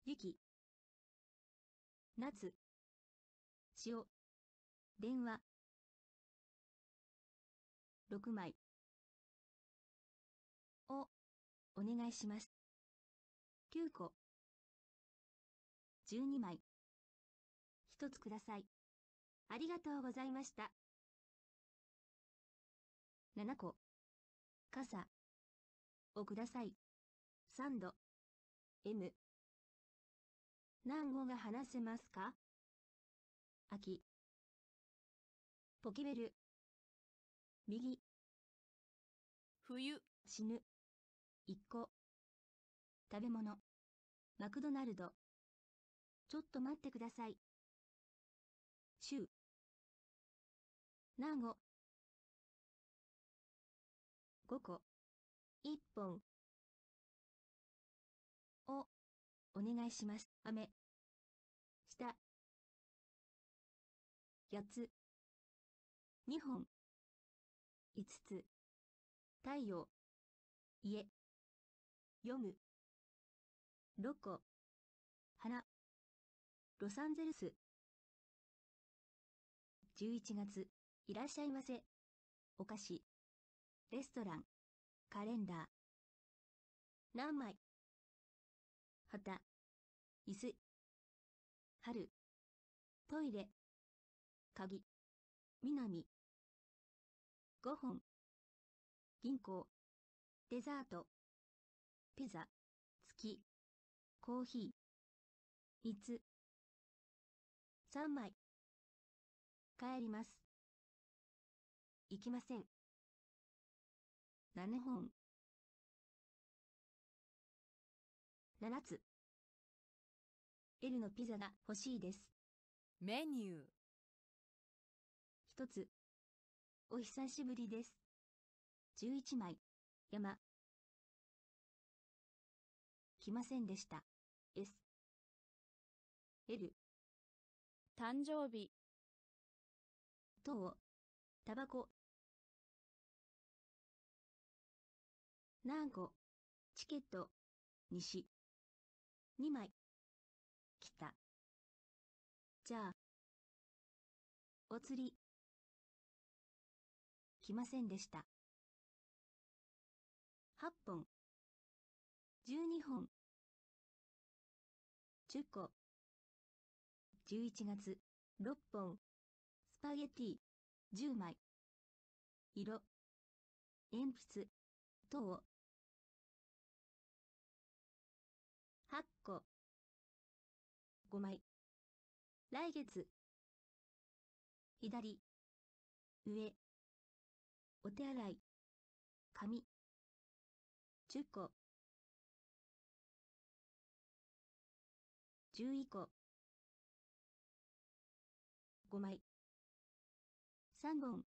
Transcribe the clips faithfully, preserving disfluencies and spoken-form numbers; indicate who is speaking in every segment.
Speaker 1: 雪、夏、塩、電話、ろくまい。お、お願いします。きゅうこ。じゅうにまい。ひとつください。ありがとうございました。ななこ。傘。をください。さんど。M。何語が話せますか？秋。ポケベル。右。
Speaker 2: 冬、
Speaker 1: 死ぬ。いっこ。食べ物。マクドナルド。ちょっと待ってください。週。何語。ごこ。いっぽん。お、お願いします。雨。下。よっつ。にほん。いつつ。太陽。家。読む。ろっこ。花。ロサンゼルス。じゅういちがつ。いらっしゃいませ。お菓子。レストラン。カレンダー。何枚。旗。椅子。春。トイレ。鍵。南。ごほん。銀行。デザート。ピザ。月。コーヒー。いつ。さんまい。帰ります。行きません。ななほん。ななつ。L のピザが欲しいです。
Speaker 2: メニュー、
Speaker 1: ひとつ。お久しぶりです。じゅういちまい。山。来ませんでした。S。L。
Speaker 2: 誕生日、
Speaker 1: 糖。タバコ。何個。チケット。西。にまい。来た。じゃあ。お釣り。来ませんでした。はっぽん。じゅうにほん。じゅっこ。じゅういちがつ。ろっぽん。スパゲティ。じゅうまい。色。鉛筆。糖。はっこ。ごまい。来月。左。上。お手洗い。紙。じゅっこ。じゅういっこ。ごまい。さんぼん。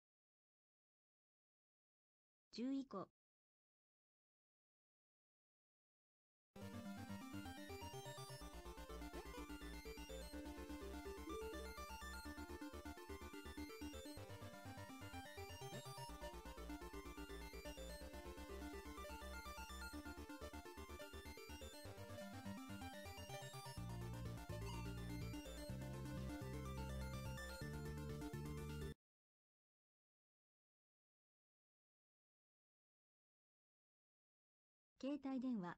Speaker 1: じゅういっこ。携帯電話。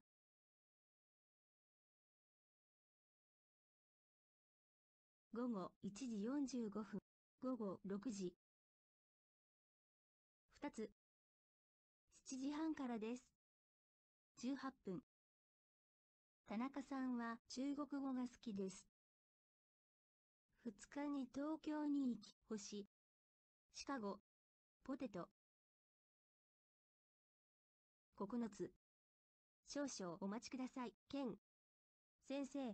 Speaker 1: ごごいちじよんじゅうごふん。ごごろくじ。ふたつ。しちじはんからです。じゅうはっぷん。田中さんは中国語が好きです。ふつかに東京に行き、星。シカゴ。ポテト。ここのつ。少々お待ちください。ケン。先生。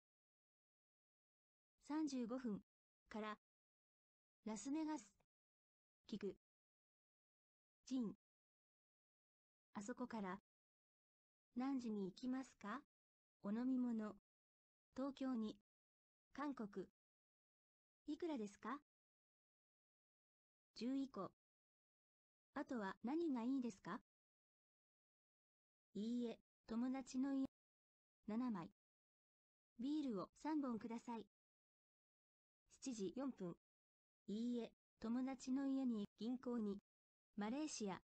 Speaker 1: さんじゅうごふん。から。ラスベガス。聞く。ジン。あそこから。何時に行きますか？お飲み物。東京に。韓国。いくらですか？じゅういっこ。あとは何がいいですか？いいえ、友達の家。ななまい。 ビールをさんぼんください。しちじよんぷん。いいえ、友達の家に、銀行に、マレーシア。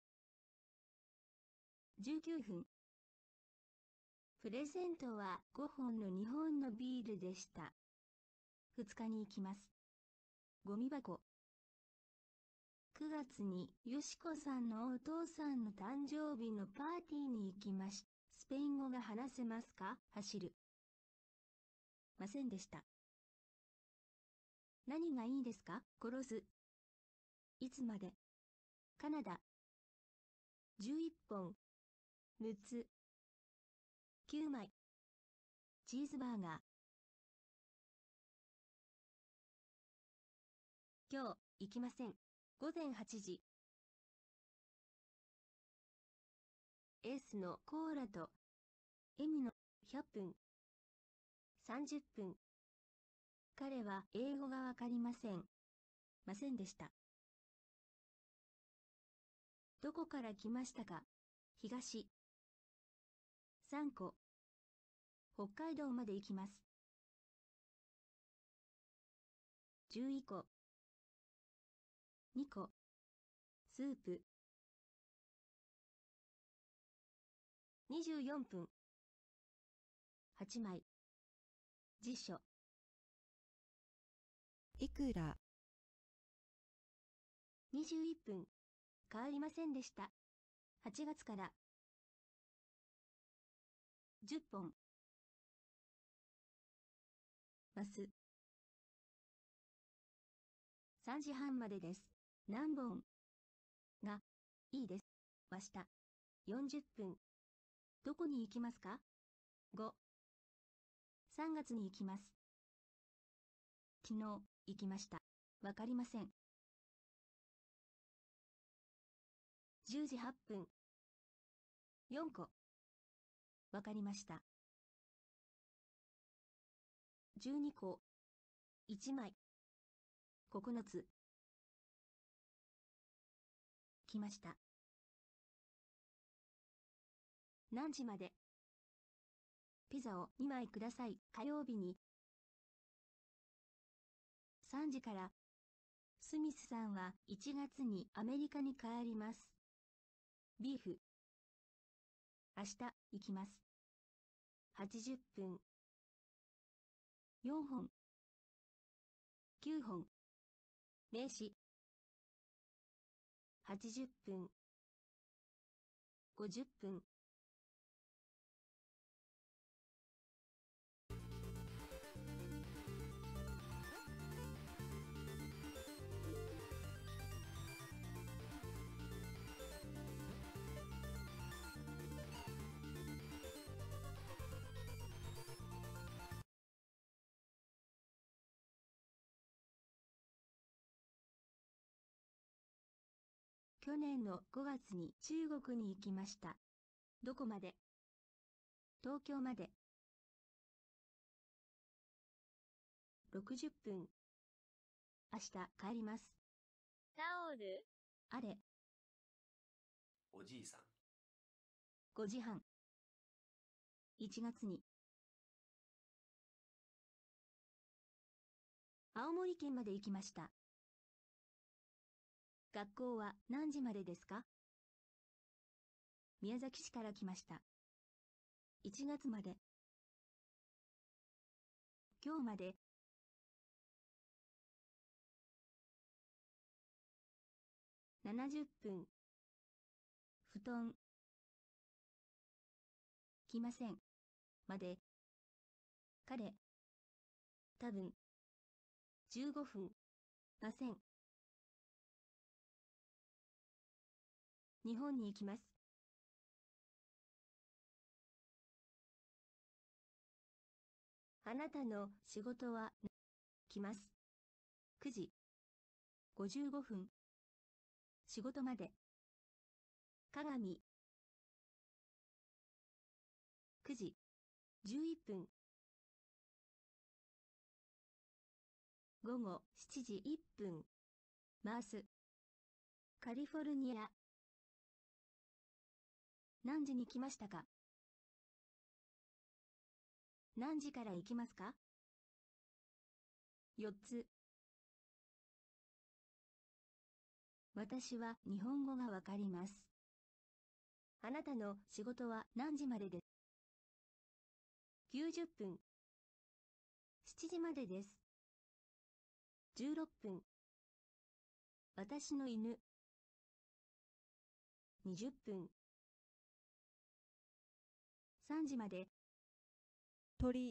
Speaker 1: じゅうきゅうふん。プレゼントはごほんのにほんのビールでした。ふつかに行きます。ゴミ箱。くがつによしこさんのお父さんの誕生日のパーティーに行きました。スペイン語が話せますか？走る。ませんでした。何がいいですか？殺す。いつまで？カナダ。じゅういっぽん。むつ。きゅうまい。チーズバーガー。今日、行きません。ごぜんはちじ。エースのコーラと、M のひゃっぷん。さんじゅっぷん。彼は英語がわかりません。ませんでした。どこから来ましたか？東。さんこ。北海道まで行きます。じゅういっこ。にこ。スープ。にじゅうよんぷん。はちまい。辞書。
Speaker 2: いくら？
Speaker 1: にじゅういっぷん。変わりませんでした。はちがつから。じゅっぽん。ます。さんじはんまでです。何本がいいです。明日。よんじゅっぷん。どこに行きますか？ご。さんがつに行きます。昨日、行きました。わかりません。じゅうじはっぷん。よんこ。わかりました。じゅうにこ。いちまい。ここのつ。来ました。何時まで？ピザをにまいください。火曜日に。さんじから。スミスさんはいちがつにアメリカに帰ります。ビーフ。明日、行きます。はちじゅっぷん。よんほん。きゅうほん。名詞。はちじゅっぷん。ごじゅっぷん。去年のごがつに中国に行きました。どこまで？東京まで。ろくじゅっぷん。明日帰ります。
Speaker 2: タオル。
Speaker 1: あれ。
Speaker 3: おじいさん。
Speaker 1: ごじはん。いちがつに。青森県まで行きました。学校は何時までですか？宮崎市から来ました。いちがつまで。今日まで。ななじゅっぷん。布団。来ません。まで。彼。多分。じゅうごふん。ません。日本に行きます。あなたの仕事は、来ます。くじ。ごじゅうごふん。仕事まで。鏡。くじ。じゅういっぷん。ごごしちじいっぷん。回す。カリフォルニア。何時に来ましたか？ 何時から行きますか？よっつ。私は日本語がわかります。あなたの仕事は何時までです？きゅうじゅっぷん。しちじまでです。じゅうろっぷん。私の犬。にじゅっぷん。さんじまで。
Speaker 2: 鳥、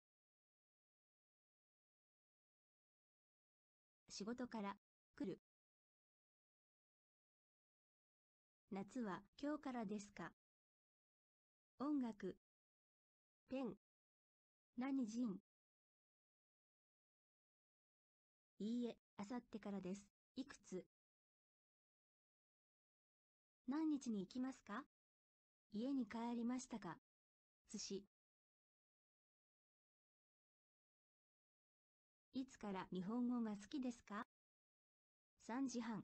Speaker 1: 仕事から来る。夏は今日からですか？音楽。ペン。何人？いいえ、あさってからです。いくつ？何日に行きますか？家に帰りましたか？寿司。いつから日本語が好きですか？さんじはん。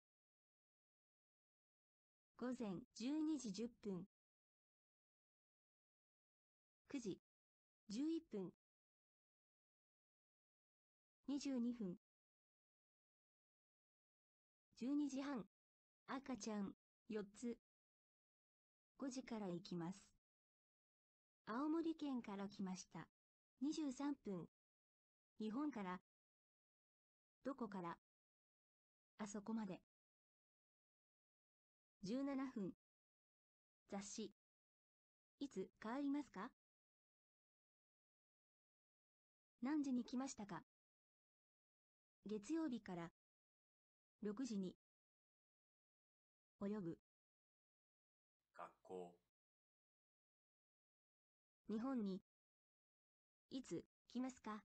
Speaker 1: 午前じゅうにじじゅっぷん。くじ、じゅういっぷん。にじゅうにふん。じゅうにじはん。赤ちゃん、よっつ。ごじから行きます。青森県から来ました。にじゅうさんぷん。日本から。どこから？あそこまで。じゅうななふん。雑誌。いつ帰りますか？何時に来ましたか？月曜日からろくじに。泳ぐ。
Speaker 3: 学校、
Speaker 1: 日本にいつ来ますか？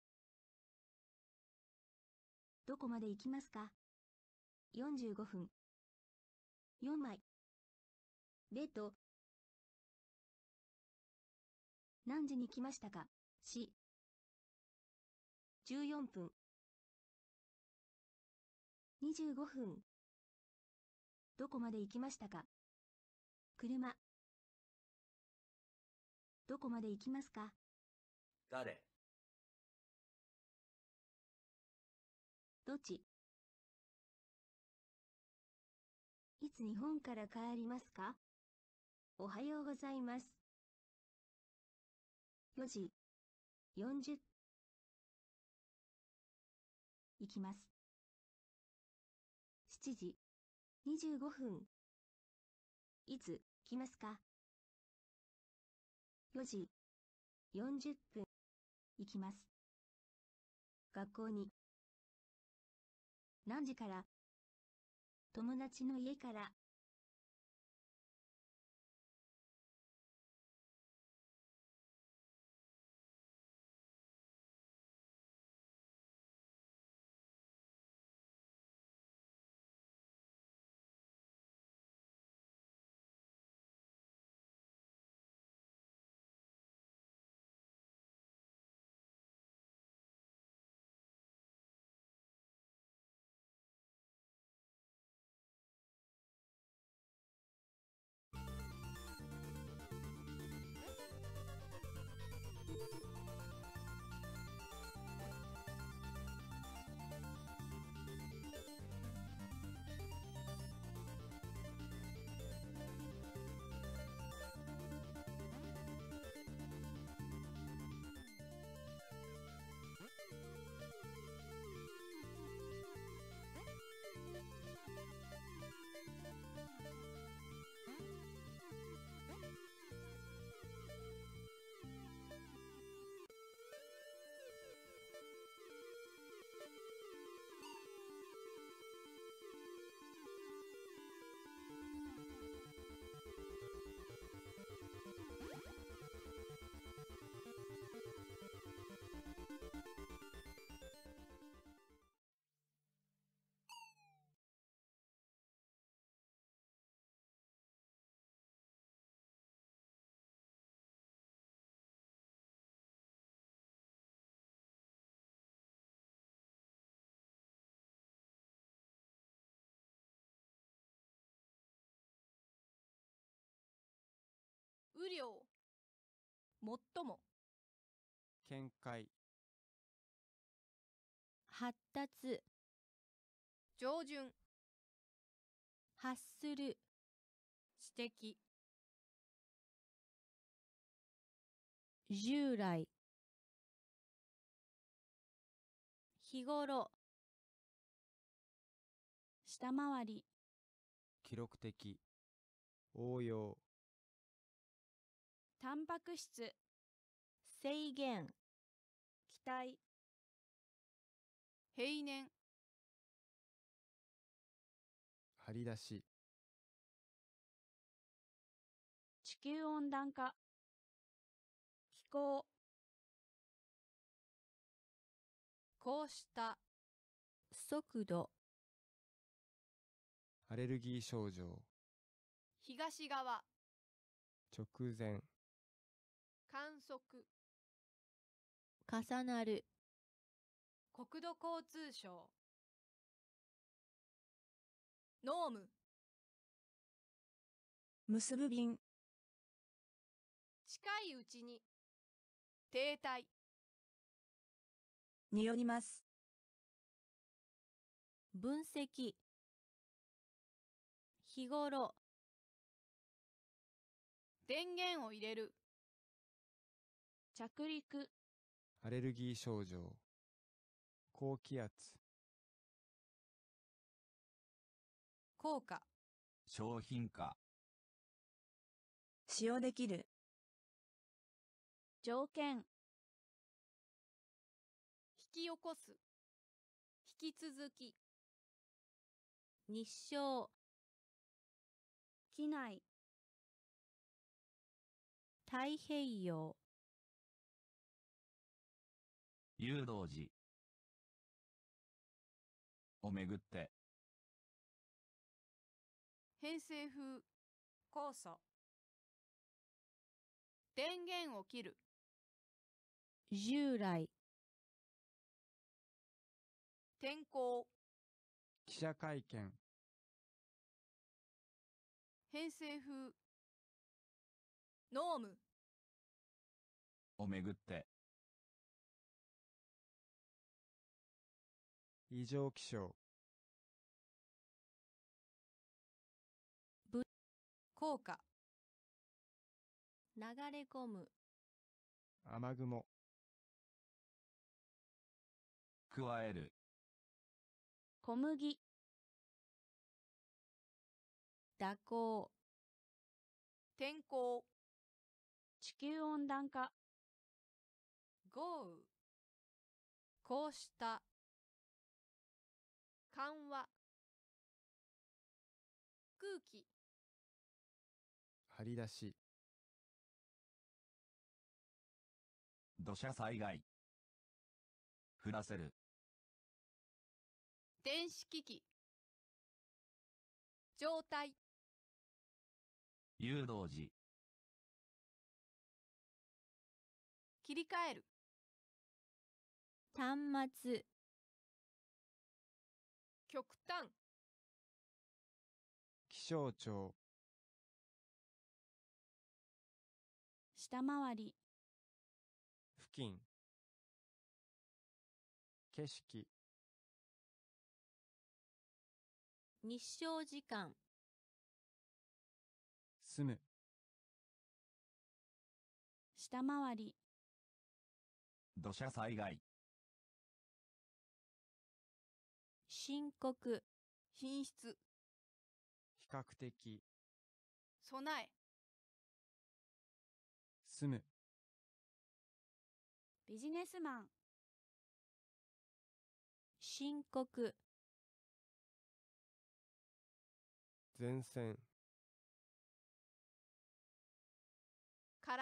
Speaker 1: どこまで行きますか？よんじゅうごふん。よんまい。ベッド。何時に来ましたか？し。じゅうよんぷん。にじゅうごふん。どこまで行きましたか？車。どこまで行きますか？
Speaker 3: 誰、
Speaker 1: どっち？いつ日本から帰りますか？おはようございます。よじよんじゅう。行きます。しちじにじゅうごふん。いつ来ますか？よじよんじゅっぷん。行きます。学校に。何時から？友達の家から。
Speaker 4: 雨量、最も見解、
Speaker 2: 発達、
Speaker 5: 上旬、
Speaker 2: 発する、
Speaker 5: 指摘、
Speaker 2: 従来、日頃、下回り、
Speaker 4: 記録的、応用、
Speaker 2: タンパク質、制限、期待、
Speaker 5: 平年、
Speaker 4: 張り出し、
Speaker 2: 地球温暖化、気候、
Speaker 5: こうした、
Speaker 2: 速度、
Speaker 4: アレルギー症状、
Speaker 5: 東側、
Speaker 4: 直前、
Speaker 5: 観測、
Speaker 2: 重なる、
Speaker 5: 国土交通省、濃霧、
Speaker 2: 結ぶ便、
Speaker 5: 近いうちに、停滞、
Speaker 2: によります。分析、日頃、
Speaker 5: 電源を入れる、
Speaker 2: 着陸、
Speaker 4: アレルギー症状、高気圧、
Speaker 5: 効果、
Speaker 3: 商品化、
Speaker 2: 使用できる、条件、
Speaker 5: 引き起こす、引き続き、
Speaker 2: 日照、機内、太平洋、
Speaker 3: 誘導時をめぐって、
Speaker 5: 偏西風、酵素、電源を切る、
Speaker 2: 従来、
Speaker 5: 天候、
Speaker 4: 記者会見、
Speaker 5: 偏西風、濃霧、
Speaker 3: をめぐって、
Speaker 4: 異常気象、
Speaker 5: 効果、
Speaker 2: 流れ込む、
Speaker 4: 雨雲、
Speaker 3: 加える、
Speaker 2: 小麦、蛇行、
Speaker 5: 天候、
Speaker 2: 地球温暖化、
Speaker 5: 豪雨、こうした、緩和、空気、
Speaker 4: 張り出し、
Speaker 3: 土砂災害、降らせる、
Speaker 5: 電子機器、状態、
Speaker 3: 誘導時、
Speaker 5: 切り替える、
Speaker 2: 端末、
Speaker 5: 極端、
Speaker 4: 気象庁、
Speaker 2: 下回り、
Speaker 4: 付近、景色、
Speaker 2: 日照時間、
Speaker 4: 住む、
Speaker 2: 下回り、
Speaker 3: 土砂災害、
Speaker 2: 深刻、
Speaker 5: 品質、
Speaker 4: 比較的、
Speaker 5: 備え、
Speaker 4: 住む、
Speaker 2: ビジネスマン、深刻、
Speaker 4: 前線、
Speaker 5: から、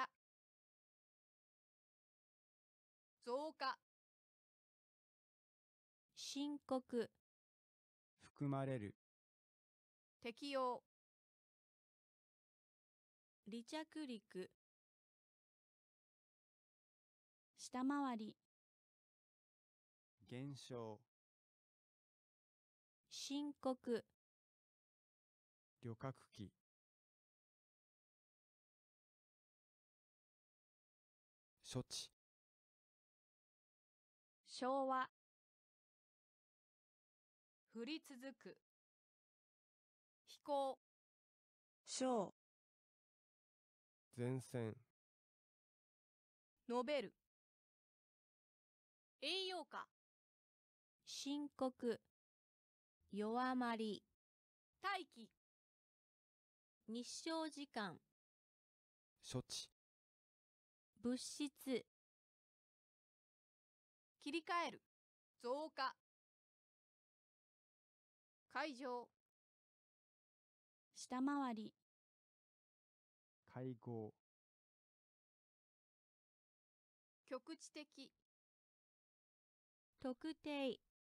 Speaker 5: 増加、
Speaker 2: 深刻、
Speaker 4: 含まれる、
Speaker 5: 適用、
Speaker 2: 離着陸、下回り、
Speaker 4: 減少、
Speaker 2: 深刻、
Speaker 4: 旅客機、処置、
Speaker 2: 昭和、
Speaker 5: 降り続く。飛行。
Speaker 6: 小、
Speaker 4: 前線、
Speaker 5: 述べる。栄養価。
Speaker 1: 深刻、弱まり、
Speaker 5: 大気。
Speaker 1: 日照時間、
Speaker 4: 処置、
Speaker 1: 物質、
Speaker 5: 切り替える。増加。会場。
Speaker 2: 下回り、
Speaker 4: 会合、
Speaker 5: 局地的。
Speaker 1: 特定、